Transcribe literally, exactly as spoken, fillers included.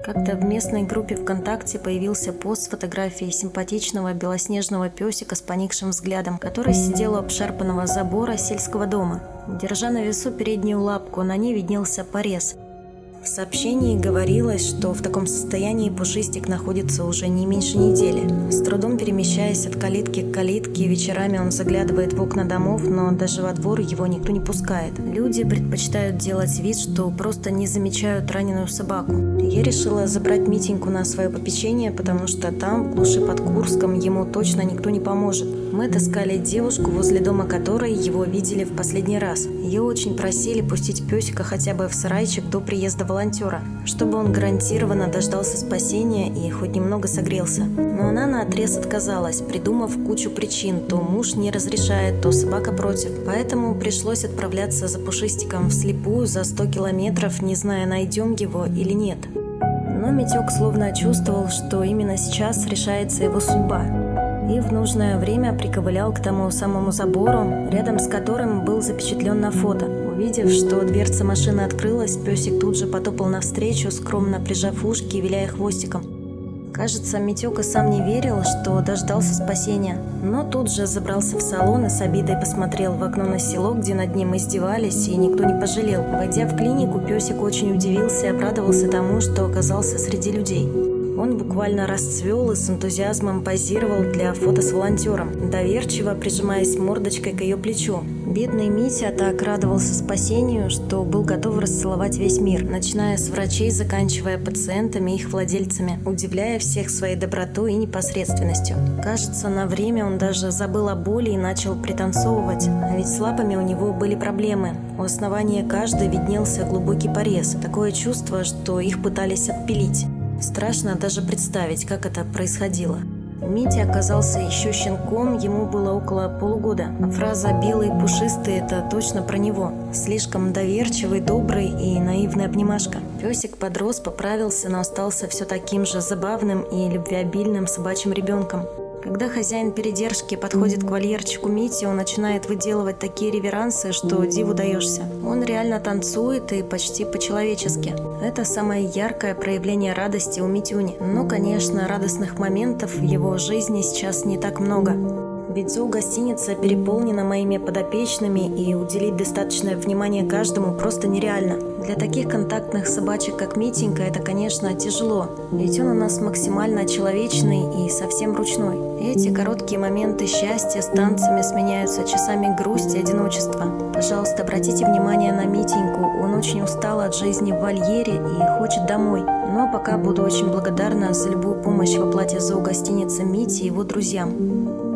Как-то в местной группе ВКонтакте появился пост с фотографией симпатичного белоснежного песика с поникшим взглядом, который сидел у обшарпанного забора сельского дома. Держа на весу переднюю лапку, на ней виднелся порез. В сообщении говорилось, что в таком состоянии Пушистик находится уже не меньше недели. С трудом перемещаясь от калитки к калитке, вечерами он заглядывает в окна домов, но даже во двор его никто не пускает. Люди предпочитают делать вид, что просто не замечают раненую собаку. Я решила забрать Митеньку на свое попечение, потому что там, в глуши под Курском, ему точно никто не поможет. Мы отыскали девушку, возле дома которой его видели в последний раз. Ее очень просили пустить песика хотя бы в сарайчик до приезда волонтера, чтобы он гарантированно дождался спасения и хоть немного согрелся. Но она наотрез отказалась, придумав кучу причин: то муж не разрешает, то собака против. Поэтому пришлось отправляться за Пушистиком вслепую за сто километров, не зная, найдем его или нет. Но Митек словно чувствовал, что именно сейчас решается его судьба, и в нужное время приковылял к тому самому забору, рядом с которым был запечатлен на фото. Увидев, что дверца машины открылась, песик тут же потопал навстречу, скромно прижав ушки и виляя хвостиком. Кажется, Митек и сам не верил, что дождался спасения, но тут же забрался в салон и с обидой посмотрел в окно на село, где над ним издевались, и никто не пожалел. Войдя в клинику, песик очень удивился и обрадовался тому, что оказался среди людей. Он буквально расцвел и с энтузиазмом позировал для фото с волонтером, доверчиво прижимаясь мордочкой к ее плечу. Бедный Митя так радовался спасению, что был готов расцеловать весь мир, начиная с врачей, заканчивая пациентами и их владельцами, удивляя всех своей добротой и непосредственностью. Кажется, на время он даже забыл о боли и начал пританцовывать, а ведь с лапами у него были проблемы. У основания каждой виднелся глубокий порез, такое чувство, что их пытались отпилить. Страшно даже представить, как это происходило. Митя оказался еще щенком, ему было около полугода. А фраза «белый пушистый» – это точно про него. Слишком доверчивый, добрый и наивный обнимашка. Песик подрос, поправился, но остался все таким же забавным и любвеобильным собачьим ребенком. Когда хозяин передержки подходит к вольерчику Мити, он начинает выделывать такие реверансы, что диву даешься. Он реально танцует и почти по-человечески. Это самое яркое проявление радости у Митюни. Но, конечно, радостных моментов в его жизни сейчас не так много. Ведь зоогостиница переполнена моими подопечными, и уделить достаточное внимание каждому просто нереально. Для таких контактных собачек, как Митенька, это, конечно, тяжело, ведь он у нас максимально человечный и совсем ручной. Эти короткие моменты счастья с танцами сменяются часами грусти и одиночества. Пожалуйста, обратите внимание на Митеньку, он очень устал от жизни в вольере и хочет домой. Но пока буду очень благодарна за любую помощь в оплате зоогостиницы Мити и его друзьям.